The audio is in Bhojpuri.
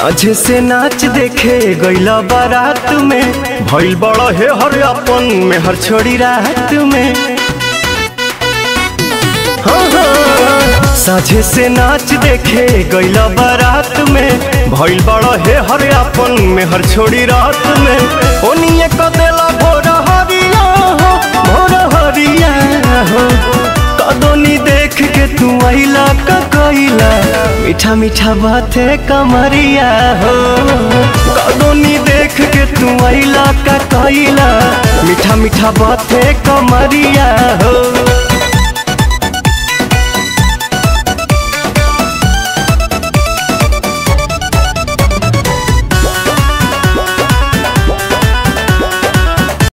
साझे से नाच देखे गईला बारात में, भइल बड़ा है हर अपन में हर छोड़ी रात में। हाँ हाँ। साझे से नाच देखे गईला बारात में, भइल बड़ा है हर अपन में हर छोड़ी रात में। ओनिए कदेला भोर हरिया हो, भोर हरिया हो। कदोनी देख के तू आइला का कइला, मीठा मीठा बाते कमरिया हो। कदोनी देख के तू आइला का कइला, मीठा मीठा बाते कमरिया हो।